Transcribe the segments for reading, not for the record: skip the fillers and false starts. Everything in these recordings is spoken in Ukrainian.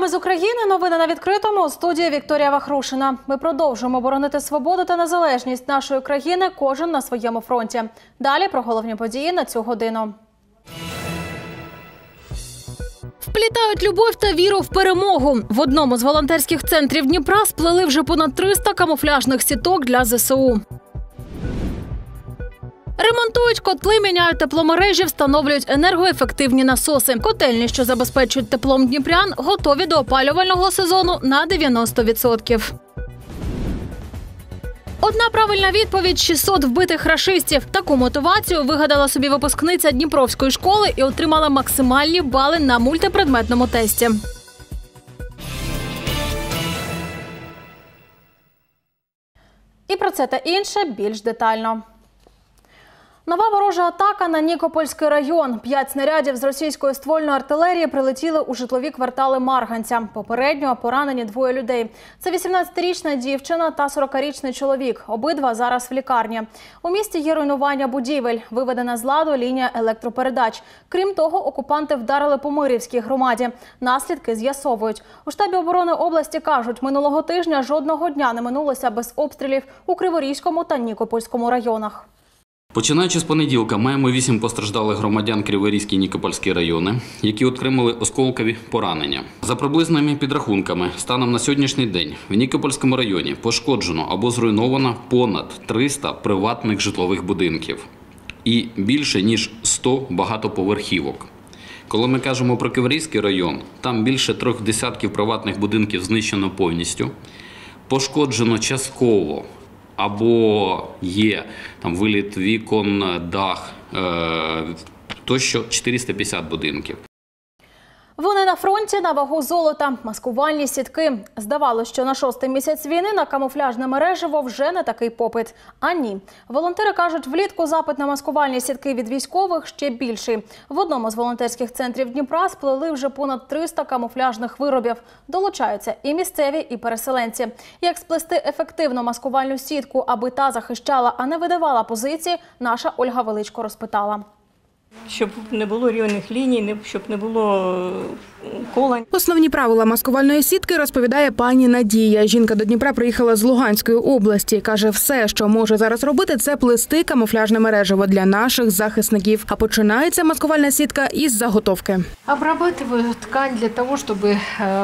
Днями з України новини на відкритому. У студії Вікторія Вахрушина. Ми продовжуємо боронити свободу та незалежність нашої країни, кожен на своєму фронті. Далі про головні події на цю годину. Вплітають любов та віру в перемогу. В одному з волонтерських центрів Дніпра сплели вже понад 300 камуфляжних сіток для ЗСУ. Ремонтують котли, міняють тепломережі, встановлюють енергоефективні насоси. Котельні, що забезпечують теплом дніпрян, готові до опалювального сезону на 90%. Одна правильна відповідь – 600 вбитих рашистів. Таку мотивацію вигадала собі випускниця Дніпровської школи і отримала максимальні бали на мультипредметному тесті. І про це та інше більш детально. Нова ворожа атака на Нікопольський район. 5 снарядів з російської ствольної артилерії прилетіли у житлові квартали Марганця. Попередньо поранені 2 людей. Це 18-річна дівчина та 40-річний чоловік. Обидва зараз в лікарні. У місті є руйнування будівель, виведена з ладу лінія електропередач. Крім того, окупанти вдарили по Мирівській громаді. Наслідки з'ясовують. У штабі оборони області кажуть, минулого тижня жодного дня не минулося без обстрілів у Криворізькому та Нікопольському районах. Починаючи з понеділка, маємо 8 постраждалих громадян Криворізький і Нікопольський райони, які отримали осколкові поранення. За приблизними підрахунками, станом на сьогоднішній день в Нікопольському районі пошкоджено або зруйновано понад 300 приватних житлових будинків і більше ніж 100 багатоповерхівок. Коли ми кажемо про Криворізький район, там більше 3 десятків приватних будинків знищено повністю, пошкоджено частково, або є там виліт вікон, дах, тощо 450 будинків. Вони на фронті на вагу золота. Маскувальні сітки. Здавалося, що на 6-й місяць війни на камуфляжне мережево вже не такий попит. А ні. Волонтери кажуть, влітку запит на маскувальні сітки від військових ще більший. В одному з волонтерських центрів Дніпра сплели вже понад 300 камуфляжних виробів. Долучаються і місцеві, і переселенці. Як сплести ефективну маскувальну сітку, аби та захищала, а не видавала позиції, наша Ольга Величко розпитала. Щоб не було рівних ліній, щоб не було колань. Основні правила маскувальної сітки розповідає пані Надія. Жінка до Дніпра приїхала з Луганської області. Каже, все, що може зараз робити, це плести камуфляжне мережево для наших захисників. А починається маскувальна сітка із заготовки. Обрабатываю ткань для того, чтобы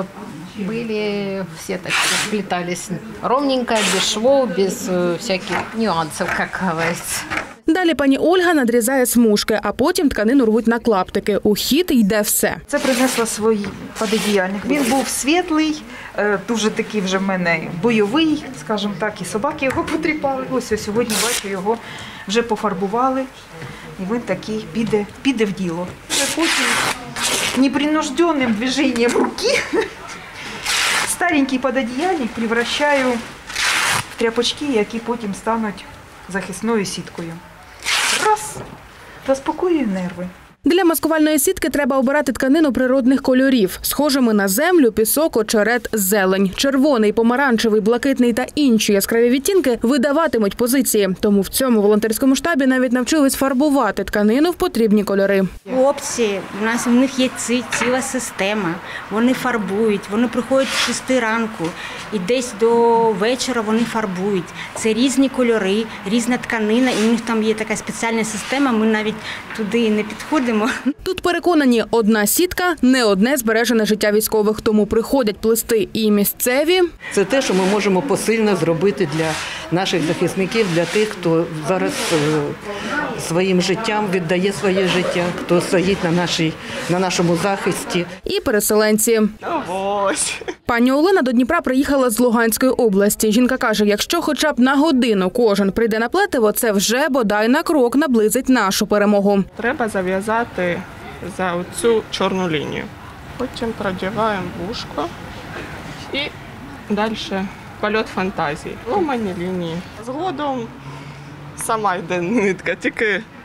были все так сплетались ровненько, без швов, без всяких нюансов, как говорится. Далі пані Ольга надрізає смужки, а потім тканину рвуть на клаптики. У хід йде все. Це принесла свій пододіяльник. Він був світлий, дуже такий вже в мене бойовий, скажімо так, і собаки його потріпали. Ось сьогодні, бачу, його вже пофарбували, і він такий піде в діло. Потім непринужденним движенням руки старенький пододіяльник превращаю в тряпочки, які потім стануть захисною сіткою. Раз, заспокоює нерви. Для маскувальної сітки треба обирати тканину природних кольорів, схожими на землю, пісок, очерет, зелень. Червоний, помаранчевий, блакитний та інші яскраві відтінки видаватимуть позиції. Тому в цьому волонтерському штабі навіть навчились фарбувати тканину в потрібні кольори. Хлопці, у них є ціла система, вони фарбують, вони приходять в 6 ранку і десь до вечора вони фарбують. Це різні кольори, різна тканина, і у них там є така спеціальна система, ми навіть туди не підходимо. Тут переконані, одна сітка – не одне збережене життя військових, тому приходять плести і місцеві. Це те, що ми можемо посильно зробити для наших захисників, для тих, хто зараз своїм життям віддає своє життя, хто стоїть на нашому захисті. І переселенці. Пані Олена до Дніпра приїхала з Луганської області. Жінка каже, якщо хоча б на годину кожен прийде на плетиво, це вже бодай на крок наблизить нашу перемогу. Треба зав'язати за цю чорну лінію. Потім продіваємо вушко і далі польот фантазії. Ломані лінії. Згодом сама йде нитка, тільки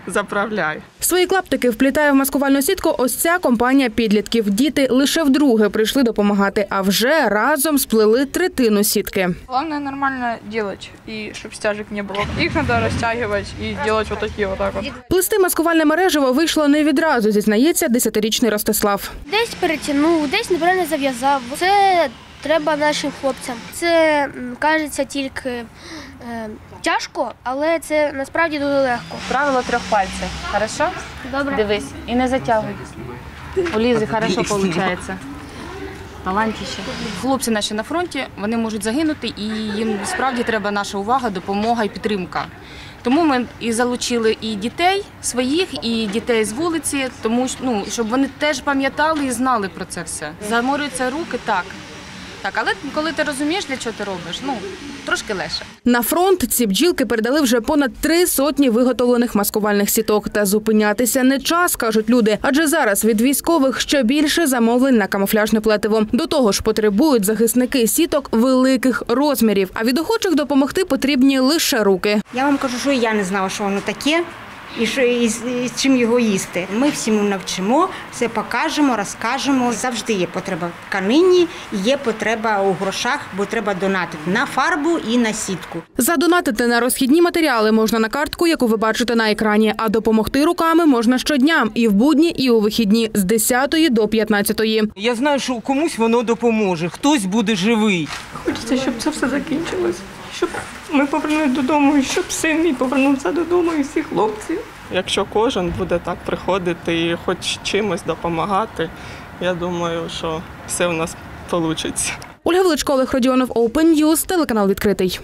заправляй. Свої клаптики вплітає в маскувальну сітку ось ця компанія підлітків. Діти лише вдруге прийшли допомагати, а вже разом сплели третину сітки. Главное нормально делать, и чтобы стяжек не было. Их надо растягивать и делать вот такие вот так вот. Плести маскувальне мережево вийшло не відразу, зізнається 10-річний Ростислав. Десь перетягнув, десь неправильно зав'язав. Це треба нашим хлопцям. Це, кажеться, тільки тяжко, але це насправді дуже легко. Правило 3 пальців. Хорошо? Добре. Дивись і не затягуй. У Лізи хорошо виходить. Талантіще. Хлопці наші на фронті, вони можуть загинути, і їм справді треба наша увага, допомога і підтримка. Тому ми і залучили і дітей своїх, і дітей з вулиці, тому щоб вони теж пам'ятали і знали про це все. Заморюються руки, так. Але коли ти розумієш, для чого ти робиш, трошки легше. На фронт ці бджілки передали вже понад 300 виготовлених маскувальних сіток. Та зупинятися не час, кажуть люди, адже зараз від військових ще більше замовлень на камуфляжне плетиво. До того ж, потребують захисники сіток великих розмірів, а від охочих допомогти потрібні лише руки. Я вам кажу, що я не знала, що воно таке. І з чим його їсти. Ми всім навчимо, все покажемо, розкажемо. Завжди є потреба в тканині, є потреба у грошах, бо треба донатити на фарбу і на сітку. Задонатити на розхідні матеріали можна на картку, яку ви бачите на екрані, а допомогти руками можна щодня, і в будні, і у вихідні, з 10 до 15. Я знаю, що комусь воно допоможе, хтось буде живий. Хочеться, щоб це все закінчилось. Щоб ми повернулися додому, і щоб син мій повернувся додому, і всі хлопці. Якщо кожен буде так приходити і хоч чимось допомагати, я думаю, що все у нас вийде. Ольга Величко, Олег Родіонов, Open News, телеканал «Відкритий».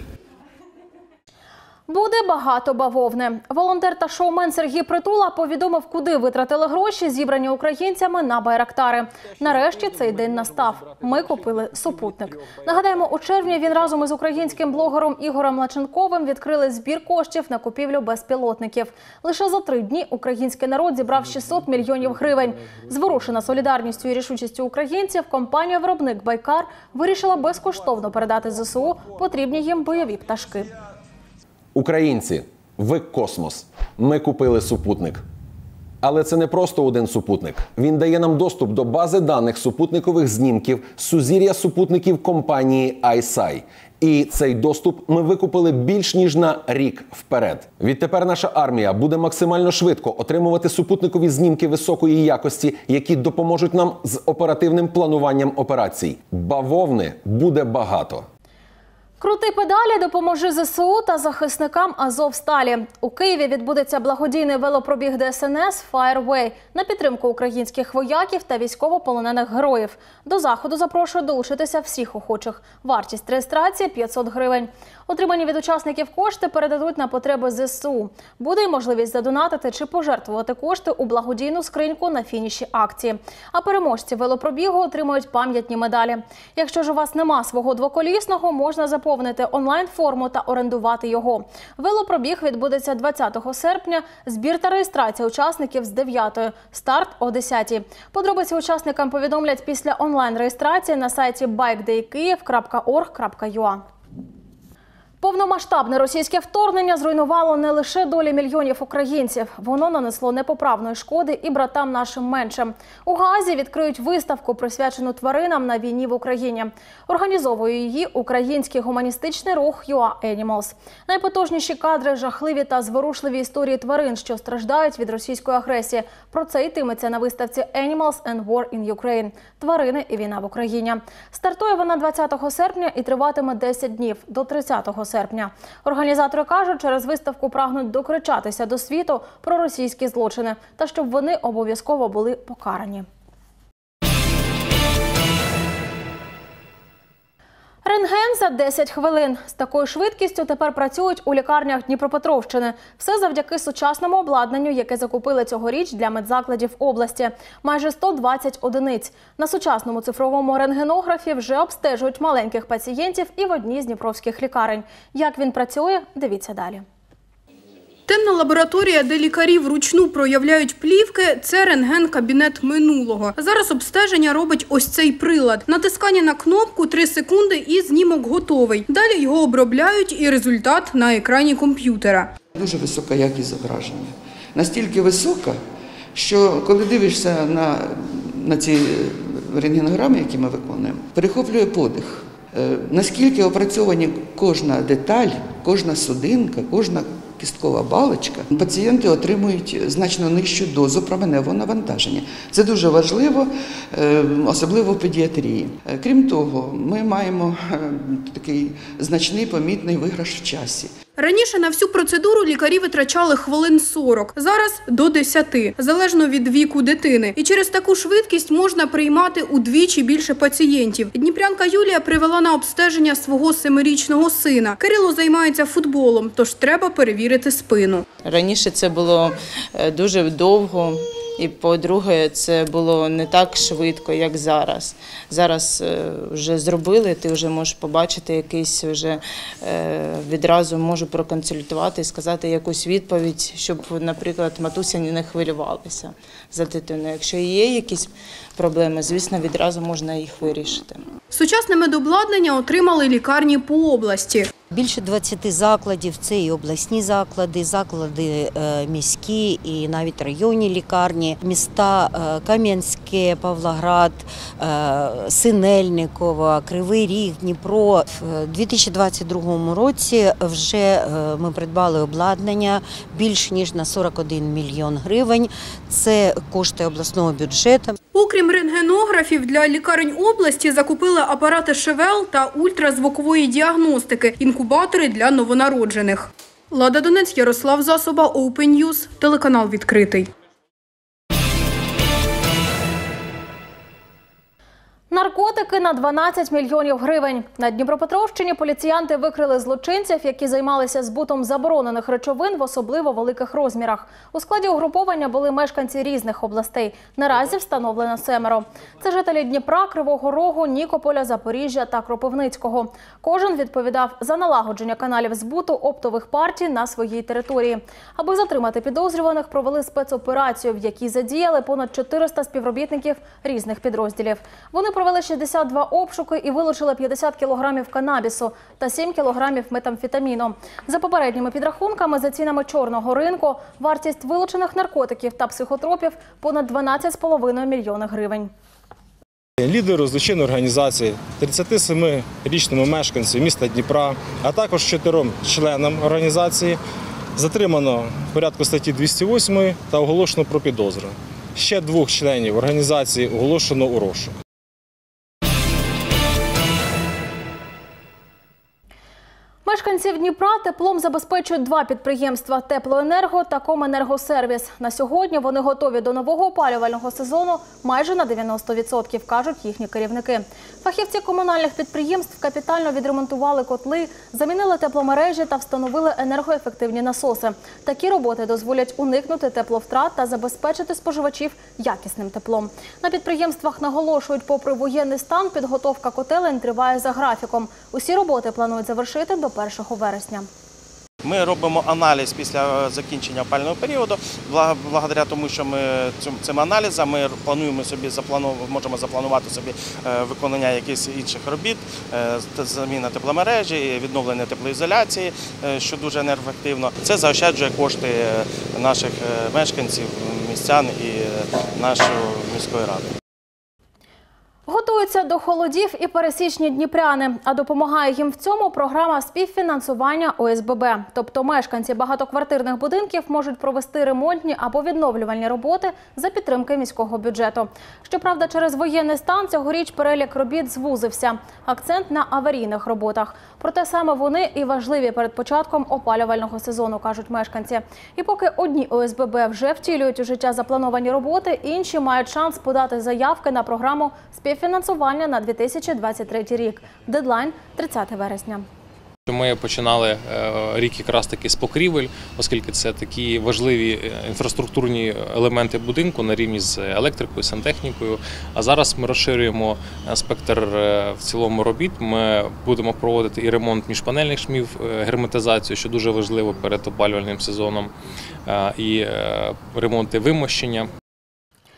Буде багато бавовни. Волонтер та шоумен Сергій Притула повідомив, куди витратили гроші, зібрані українцями на байрактари. Нарешті цей день настав. Ми купили супутник. Нагадаємо, у червні він разом із українським блогером Ігорем Лаченковим відкрили збір коштів на купівлю безпілотників. Лише за 3 дні український народ зібрав 600 мільйонів гривень. Зворушена солідарністю і рішучістю українців, компанія-виробник «Байкар» вирішила безкоштовно передати ЗСУ потрібні їм бойові пташки. Українці, ви космос. Ми купили супутник. Але це не просто один супутник. Він дає нам доступ до бази даних супутникових знімків сузір'я супутників компанії ICEYE. І цей доступ ми викупили більш ніж на рік вперед. Відтепер наша армія буде максимально швидко отримувати супутникові знімки високої якості, які допоможуть нам з оперативним плануванням операцій. Бавовни буде багато. Крути педалі, допоможи ЗСУ та захисникам Азовсталі. У Києві відбудеться благодійний велопробіг ДСНС «FireWay» на підтримку українських вояків та військовополонених героїв. До заходу запрошую долучитися всіх охочих. Вартість реєстрації – 500 гривень. Отримані від учасників кошти передадуть на потреби ЗСУ. Буде й можливість задонатити чи пожертвувати кошти у благодійну скриньку на фініші акції. А переможці велопробігу отримують пам'ятні медалі. Якщо ж у вас нема свого двоколісного, можна заповнити онлайн-форму та орендувати його. Велопробіг відбудеться 20 серпня. Збір та реєстрація учасників з 9-ї. Старт о 10-й. Подробиці учасникам повідомлять після онлайн-реєстрації на сайті bikedaykyiv.org.ua. Повномасштабне російське вторгнення зруйнувало не лише долі мільйонів українців. Воно нанесло непоправної шкоди і братам нашим меншим. У Гаазі відкриють виставку, присвячену тваринам на війні в Україні. Організовує її український гуманістичний рух «UA Animals». Найпотужніші кадри, жахливі та зворушливі історії тварин, що страждають від російської агресії. Про це йтиметься на виставці «Animals and War in Ukraine» – «Тварини і війна в Україні». Стартує вона 20 серпня і триватиме 10 днів – до 30 серпня. Організатори кажуть, через виставку прагнуть докричатися до світу про російські злочини та щоб вони обов'язково були покарані. Рентген за 10 хвилин. З такою швидкістю тепер працюють у лікарнях Дніпропетровщини. Все завдяки сучасному обладнанню, яке закупили цьогоріч для медзакладів області. Майже 120 одиниць. На сучасному цифровому рентгенографі вже обстежують маленьких пацієнтів і в одній з дніпровських лікарень. Як він працює, дивіться далі. Темна лабораторія, де лікарі вручну проявляють плівки – це рентген-кабінет минулого. Зараз обстеження робить ось цей прилад. Натискання на кнопку – 3 секунди і знімок готовий. Далі його обробляють і результат на екрані комп'ютера. Дуже висока якість зображення. настільки висока, що коли дивишся на ці рентгенограми, які ми виконуємо, перехоплює подих. Наскільки опрацьовані кожна деталь, кожна судинка, кожна кісткова балочка, пацієнти отримують значно нижчу дозу променевого навантаження. Це дуже важливо, особливо в педіатрії. Крім того, ми маємо такий значний помітний виграш в часі. Раніше на всю процедуру лікарі витрачали хвилин 40, зараз до 10, залежно від віку дитини. І через таку швидкість можна приймати удвічі більше пацієнтів. Дніпрянка Юлія привела на обстеження свого 7-річного сина. Кирило займається футболом, тож треба перевірити спину. Раніше це було дуже довго. І, по-друге, це було не так швидко, як зараз. Зараз вже зробили, ти вже можеш побачити якийсь, вже відразу можу проконсультувати і сказати якусь відповідь, щоб, наприклад, матуся не хвилювалася за дитину. Якщо є якісь проблеми, звісно, відразу можна їх вирішити. Сучасне медобладнання отримали лікарні по області. Більше 20 закладів, це і обласні заклади, заклади міські і навіть районні лікарні, міста Кам'янське, Павлоград, Синельниково, Кривий Ріг, Дніпро. В 2022 році вже ми придбали обладнання більш ніж на 41 мільйон гривень. Це кошти обласного бюджету. Окрім рентгенографів, для лікарень області закупили апарати ШВЛ та ультразвукової діагностики, інкубатори для новонароджених. Лада Донець, Ярослав Засоба, Open News, телеканал «Відкритий». Наркотики на 12 мільйонів гривень. На Дніпропетровщині поліціянти викрили злочинців, які займалися збутом заборонених речовин в особливо великих розмірах. У складі угруповання були мешканці різних областей. Наразі встановлено 7. Це жителі Дніпра, Кривого Рогу, Нікополя, Запоріжжя та Кропивницького. Кожен відповідав за налагодження каналів збуту оптових партій на своїй території. Аби затримати підозрюваних, провели спецоперацію, в якій задіяли понад 400 співробітників різних підрозділів. Вони провели 62 обшуки і вилучили 50 кілограмів канабісу та 7 кілограмів метамфетаміну. За попередніми підрахунками, за цінами чорного ринку, вартість вилучених наркотиків та психотропів – понад 12,5 мільйона гривень. Лідеру злочинної організації, 37-річному мешканцю міста Дніпра, а також 4 членам організації затримано в порядку статті 208 та оголошено про підозру. Ще 2 членів організації оголошено у розшук. Мешканців Дніпра теплом забезпечують 2 підприємства – Теплоенерго та Коменергосервіс. На сьогодні вони готові до нового опалювального сезону майже на 90%, кажуть їхні керівники. Фахівці комунальних підприємств капітально відремонтували котли, замінили тепломережі та встановили енергоефективні насоси. Такі роботи дозволять уникнути тепловтрат та забезпечити споживачів якісним теплом. На підприємствах наголошують, попри воєнний стан, підготовка котелень триває за графіком. Усі роботи планують завершити до 1 вересня. Ми робимо аналіз після закінчення опалювального періоду. Благодаря тому, що ми цим аналізом ми плануємо собі, можемо запланувати собі виконання якихось інших робіт, заміна тепломережі, відновлення теплоізоляції, що дуже енергоефективно. Це заощаджує кошти наших мешканців, містян і нашої міської ради. Готуються до холодів і пересічні дніпряни, а допомагає їм в цьому програма співфінансування ОСББ. Тобто мешканці багатоквартирних будинків можуть провести ремонтні або відновлювальні роботи за підтримки міського бюджету. Щоправда, через воєнний стан цьогоріч перелік робіт звузився. Акцент на аварійних роботах. Проте саме вони і важливі перед початком опалювального сезону, кажуть мешканці. І поки одні ОСББ вже втілюють у життя заплановані роботи, інші мають шанс подати заявки на програму співфінансування на 2023 рік. Дедлайн – 30 вересня. Ми починали рік якраз таки з покрівель, оскільки це такі важливі інфраструктурні елементи будинку на рівні з електрикою, сантехнікою. А зараз ми розширюємо спектр в цілому робіт. Ми будемо проводити і ремонт міжпанельних шмів, герметизацію, що дуже важливо перед опалювальним сезоном, і ремонти вимощення.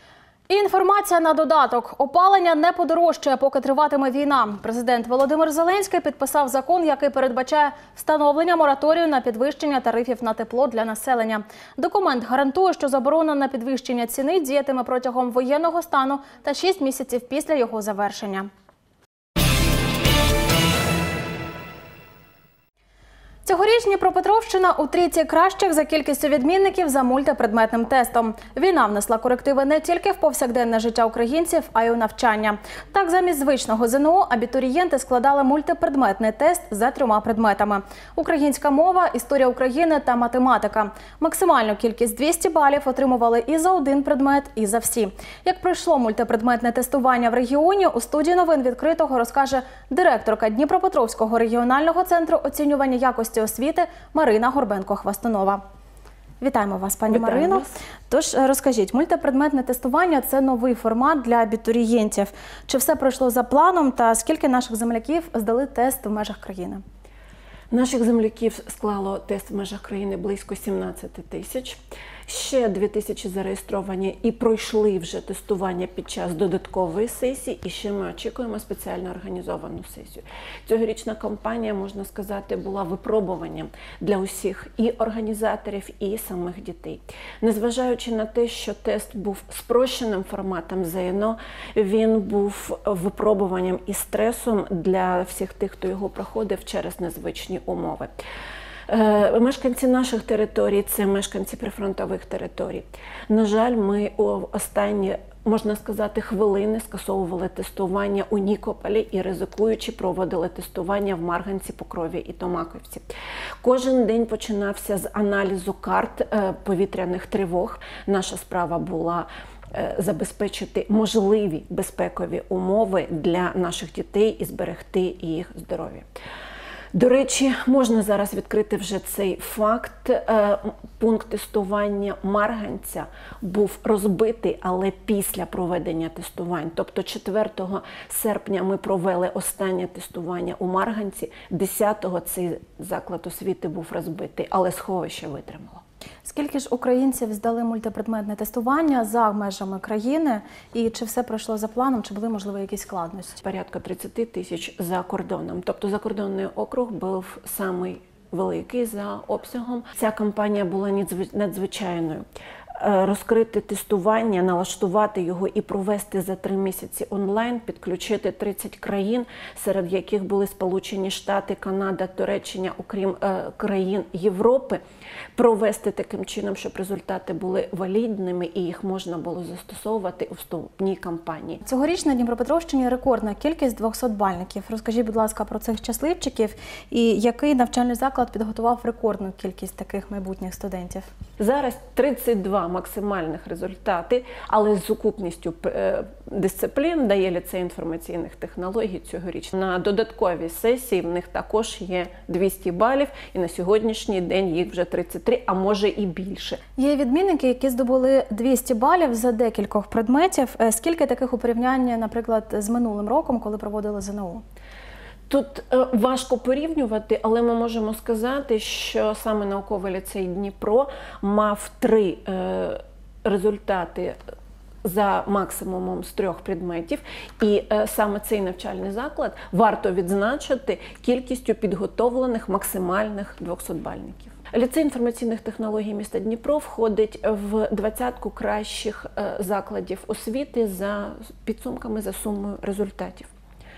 І інформація на додаток. Опалення не подорожчає, поки триватиме війна. Президент Володимир Зеленський підписав закон, який передбачає встановлення мораторію на підвищення тарифів на тепло для населення. Документ гарантує, що заборона на підвищення ціни діятиме протягом воєнного стану та 6 місяців після його завершення. Цьогоріч Дніпропетровщина у трійці кращих за кількістю відмінників за мультипредметним тестом. Війна внесла корективи не тільки в повсякденне життя українців, а й у навчання. Так, замість звичного ЗНО абітурієнти складали мультипредметний тест за 3 предметами – українська мова, історія України та математика. Максимальну кількість 200 балів отримували і за один предмет, і за всі. Як пройшло мультипредметне тестування в регіоні, у студії новин «Відкритого» розкаже директорка Дніпропетровського регіонального центру оцінювання якості освіти Марина Горбенко-Хвастунова. Вітаємо вас, пані Марино. Тож, розкажіть, мультипредметне тестування – це новий формат для абітурієнтів. Чи все пройшло за планом та скільки наших земляків здали тест в межах країни? Наших земляків склало тест в межах країни близько 17 тисяч. Ще 2000 зареєстровані і пройшли вже тестування під час додаткової сесії, і ще ми очікуємо спеціально організовану сесію. Цьогорічна кампанія, можна сказати, була випробуванням для усіх і організаторів, і самих дітей. Незважаючи на те, що тест був спрощеним форматом ЗНО, він був випробуванням і стресом для всіх тих, хто його проходив через незвичні умови. Мешканці наших територій – це мешканці прифронтових територій. На жаль, ми у останні, можна сказати, хвилини скасовували тестування у Нікополі і, ризикуючи, проводили тестування в Марганці, Покрові і Томаківці. Кожен день починався з аналізу карт повітряних тривог. Наша справа була забезпечити можливі безпекові умови для наших дітей і зберегти їх здоров'я. До речі, можна зараз відкрити вже цей факт. Пункт тестування Марганця був розбитий, але після проведення тестувань. Тобто 4 серпня ми провели останнє тестування у Марганці, 10-го цей заклад освіти був розбитий, але сховище витримало. Скільки ж українців здали мультипредметне тестування за межами країни? І чи все пройшло за планом, чи були, можливо, якісь складності? Порядка 30 тисяч за кордоном. Тобто закордонний округ був самий великий за обсягом. Ця кампанія була надзвичайною. Розкрити тестування, налаштувати його і провести за 3 місяці онлайн, підключити 30 країн, серед яких були Сполучені Штати, Канада, Туреччина, окрім країн Європи, провести таким чином, щоб результати були валідними і їх можна було застосовувати у вступній кампанії. Цьогоріч на Дніпропетровщині рекордна кількість 200-бальників. Розкажіть, будь ласка, про цих щасливчиків і який навчальний заклад підготував рекордну кількість таких майбутніх студентів? Зараз 32 максимальних результати, але з сукупністю дисциплін дає ліцей інформаційних технологій цьогоріч. На додатковій сесії в них також є 200 балів, і на сьогоднішній день їх вже 33, а може і більше. Є відмінники, які здобули 200 балів за декількох предметів. Скільки таких у порівнянні, наприклад, з минулим роком, коли проводили ЗНО? Тут важко порівнювати, але ми можемо сказати, що саме науковий ліцей Дніпро мав 3 результати за максимумом з 3 предметів. І саме цей навчальний заклад варто відзначити кількістю підготовлених максимальних 200-бальників. Ліцей інформаційних технологій міста Дніпро входить в 20-ку кращих закладів освіти за підсумками, за сумою результатів.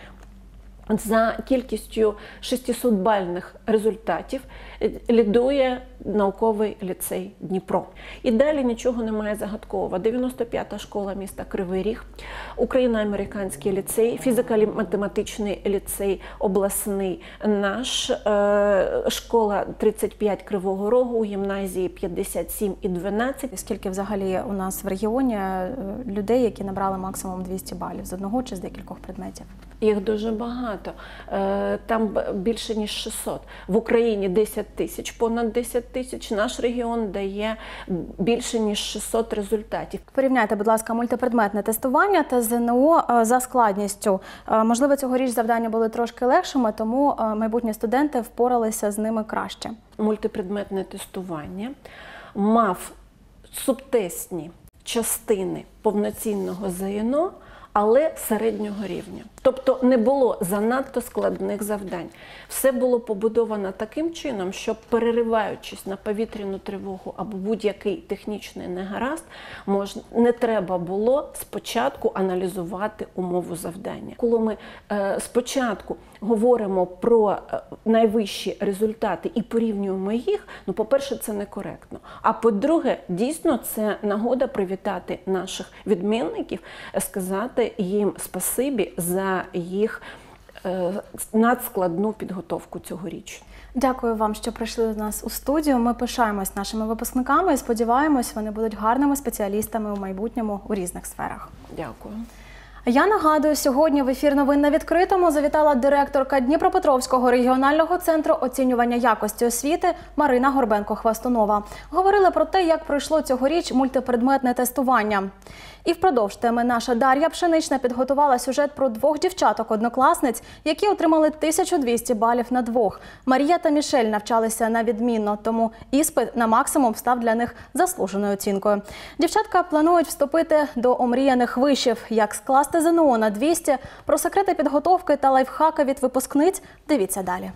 За кількістю 600-бальних результатів лідує науковий ліцей Дніпро. І далі нічого немає загадкового. 95-та школа міста Кривий Ріг, Україно-американський ліцей, фізико-математичний ліцей обласний наш, школа 35 Кривого Рогу, у гімназії 57 і 12. Скільки взагалі у нас в регіоні людей, які набрали максимум 200 балів з одного чи з декількох предметів? Їх дуже багато. Там більше ніж 600. В Україні 10 тисяч, понад 10 тисяч. Наш регіон дає більше ніж 600 результатів. Порівняйте, будь ласка, мультипредметне тестування та ЗНО за складністю. Можливо, цьогоріч завдання були трошки легшими, тому майбутні студенти впоралися з ними краще. Мультипредметне тестування мав субтестні частини повноцінного ЗНО, але середнього рівня. Тобто не було занадто складних завдань. Все було побудовано таким чином, щоб, перериваючись на повітряну тривогу або будь-який технічний негаразд, не треба було спочатку аналізувати умову завдання. Коли ми спочатку говоримо про найвищі результати і порівнюємо їх, ну, по-перше, це некоректно. А по-друге, дійсно, це нагода привітати наших відмінників, сказати їм спасибі за їх надскладну підготовку цьогоріч. Дякую вам, що прийшли до нас у студію. Ми пишаємось нашими випускниками і сподіваємось, вони будуть гарними спеціалістами у майбутньому у різних сферах. Дякую. Я нагадую, сьогодні в ефір новин на відкритому завітала директорка Дніпропетровського регіонального центру оцінювання якості освіти Марина Горбенко-Хвастунова. Говорили про те, як пройшло цьогоріч мультипредметне тестування. І впродовж теми наша Дар'я Пшенична підготувала сюжет про двох дівчаток-однокласниць, які отримали 1200 балів на двох. Марія та Мішель навчалися на відмінно, тому іспит на максимум став для них заслуженою оцінкою. Дівчатка планують вступити до омріяних вишів. Як скласти ЗНО на 200, про секрети підготовки та лайфхаки від випускниць – дивіться далі.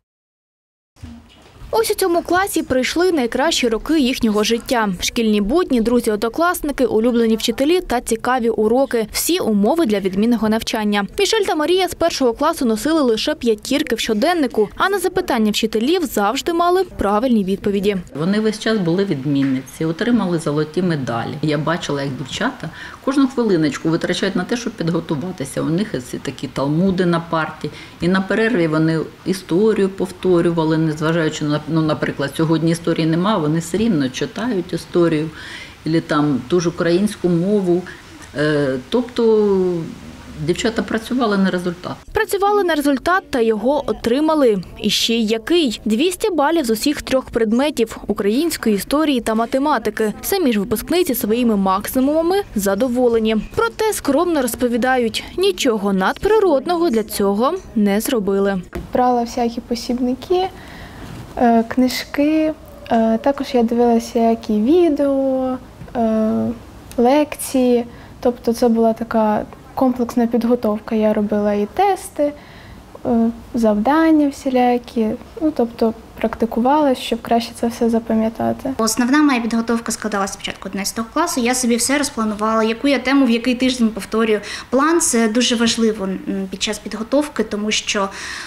Ось у цьому класі прийшли найкращі роки їхнього життя. Шкільні будні, друзі-однокласники, улюблені вчителі та цікаві уроки. Всі умови для відмінного навчання. Мішель та Марія з першого класу носили лише 5 в щоденнику, а на запитання вчителів завжди мали правильні відповіді. Вони весь час були відмінниці, отримали золоті медалі. Я бачила, як дівчата кожну хвилиночку витрачають на те, щоб підготуватися. У них такі талмуди на парті. І на перерві вони історію повторювали, незважаючи на, наприклад, сьогодні історії немає, вони все рівно читають історію, або там ту ж українську мову. Тобто дівчата працювали на результат. Працювали на результат та його отримали. І ще й який. 200 балів з усіх 3 предметів – української, історії та математики. Самі ж випускниці своїми максимумами задоволені. Проте скромно розповідають, нічого надприродного для цього не зробили. Брала всякі посібники, книжки, також я дивилася які відео, лекції. Тобто це була така комплексна підготовка. Я робила і тести, завдання всілякі, тобто практикувала, щоб краще це все запам'ятати. Основна моя підготовка складалася спочатку 11 класу. Я собі все розпланувала, яку я тему в який тиждень повторюю. План – це дуже важливо під час підготовки, тому що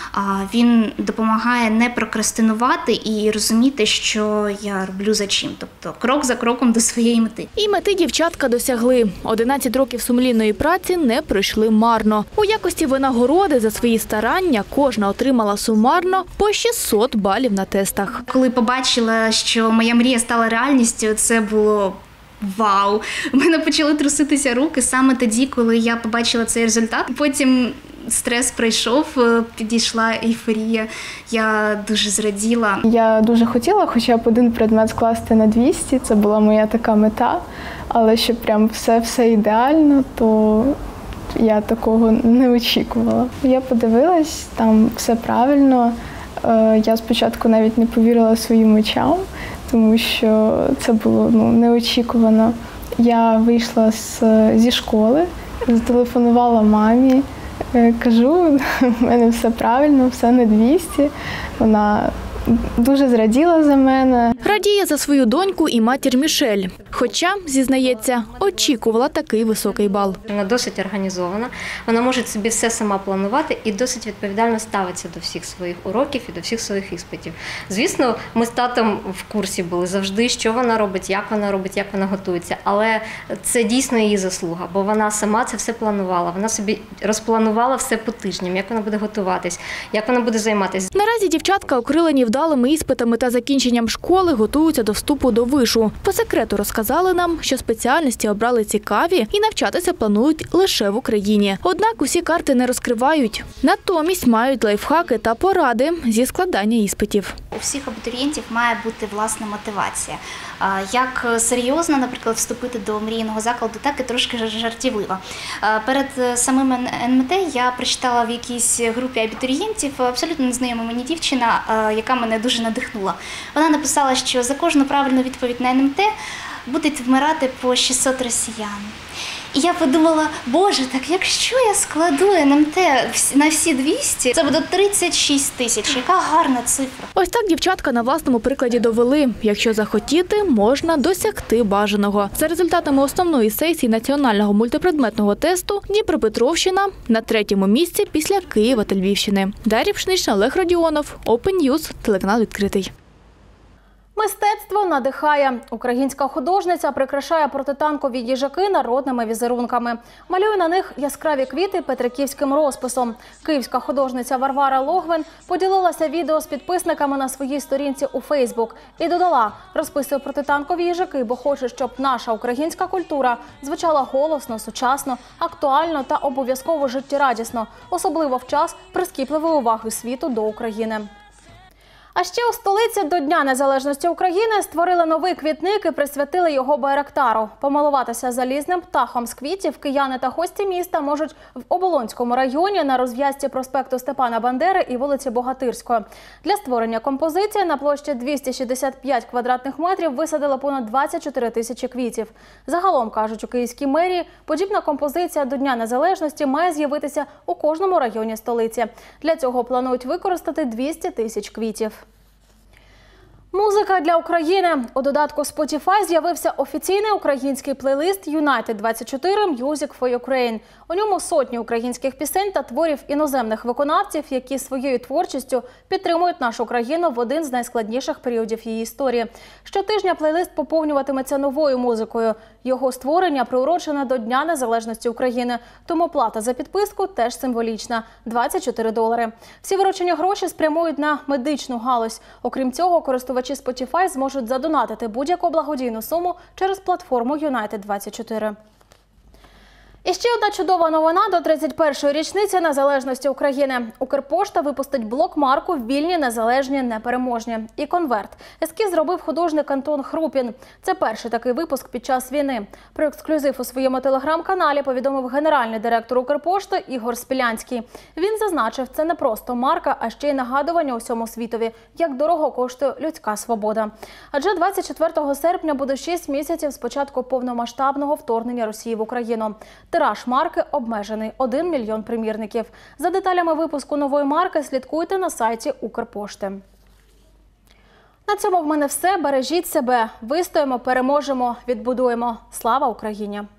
він допомагає не прокрастинувати і розуміти, що я роблю за чим. Тобто крок за кроком до своєї мети. І мети дівчатка досягли. 11 років сумлінної праці не пройшли марно. У якості винагороди за свої старання кожна отримала сумарно по 600 балів на тестах. Коли побачила, що моя мрія стала реальністю, це було вау. У мене почали труситися руки саме тоді, коли я побачила цей результат. Потім стрес пройшов, підійшла ейфорія, я дуже зраділа. Я дуже хотіла хоча б один предмет скласти на 200, це була моя така мета, але щоб прям все ідеально, то я такого не очікувала. Я подивилась, там все правильно. Я спочатку навіть не повірила своїм очам, тому що це було неочікувано. Я вийшла зі школи, зателефонувала мамі, кажу, в мене все правильно, все на 200. Вона дуже зраділа за мене. Радіє за свою доньку і матір Мішель. Хоча, зізнається, очікувала такий високий бал. Вона досить організована, вона може собі все сама планувати і досить відповідально ставиться до всіх своїх уроків і до всіх своїх іспитів. Звісно, ми з татом в курсі були завжди, що вона робить, як вона готується. Але це дійсно її заслуга, бо вона сама це все планувала. Вона собі розпланувала все по тижням, як вона буде готуватись, як вона буде займатися. Наразі дівчатка, окрилені вдалими іспитами та закінченням школи, готуються до вступу до вишу. По секрету розказали нам, що спеціальності обрали цікаві і навчатися планують лише в Україні. Однак усі карти не розкривають. Натомість мають лайфхаки та поради зі складання іспитів. У всіх абітурієнтів має бути власна мотивація. Як серйозно, наприклад, вступити до мрійного закладу, так і трошки жартівливо. Перед самим НМТ я прочитала в якійсь групі абітурієнтів абсолютно незнайома мені дівчина, яка мене дуже надихнула. Вона написала, що за кожну правильну відповідь на НМТ будуть вмирати по 600 росіян. І я подумала, боже, так якщо я складу НМТ на всі 200, це буде 36 тисяч. Яка гарна цифра. Ось так дівчатка на власному прикладі довели. Якщо захотіти, можна досягти бажаного. За результатами основної сесії національного мультипредметного тесту Дніпропетровщина на 3-му місці після Києва та Львівщини. Дар'я Пшенична, Олег Радіонов, Open News, телеканал «Відкритий». Мистецтво надихає. Українська художниця прикрашає протитанкові їжаки народними візерунками. Малює на них яскраві квіти петриківським розписом. Київська художниця Варвара Логвин поділилася відео з підписниками на своїй сторінці у Фейсбук і додала: розписує протитанкові їжаки, бо хоче, щоб наша українська культура звучала голосно, сучасно, актуально та обов'язково життєрадісно, особливо в час прискіпливої уваги світу до України. А ще у столиці до Дня Незалежності України створили новий квітник і присвятили його Байрактару. Помилуватися залізним птахом з квітів кияни та гості міста можуть в Оболонському районі на розв'язці проспекту Степана Бандери і вулиці Богатирської. Для створення композиції на площі 265 квадратних метрів висадили понад 24 тисячі квітів. Загалом, кажуть у Київській мерії, подібна композиція до Дня Незалежності має з'явитися у кожному районі столиці. Для цього планують використати 200 тисяч квітів. Музика для України. У додатку Spotify з'явився офіційний український плейлист United 24 Music for Ukraine. У ньому сотні українських пісень та творів іноземних виконавців, які своєю творчістю підтримують нашу країну в один з найскладніших періодів її історії. Щотижня плейлист поповнюватиметься новою музикою. Його створення приурочене до Дня Незалежності України. Тому плата за підписку теж символічна – $24. Всі виручені гроші спрямують на медичну галузь. Окрім цього, користувачі Spotify зможуть задонатити будь-яку благодійну суму через платформу United 24. І ще одна чудова новина до 31-ї річниці незалежності України. Укрпошта випустить блок-марку «Вільні, незалежні, непереможні» і конверт. Ескіз зробив художник Антон Хрупін. Це перший такий випуск під час війни. Про ексклюзив у своєму телеграм-каналі повідомив генеральний директор Укрпошти Ігор Спілянський. Він зазначив, це не просто марка, а ще й нагадування усьому світові, як дорого коштує людська свобода. Адже 24 серпня буде 6 місяців з початку повномасштабного вторгнення Росії в Україну. Тираж марки обмежений – 1 мільйон примірників. За деталями випуску нової марки слідкуйте на сайті Укрпошти. На цьому в мене все. Бережіть себе. Вистоїмо, переможемо, відбудуємо. Слава Україні!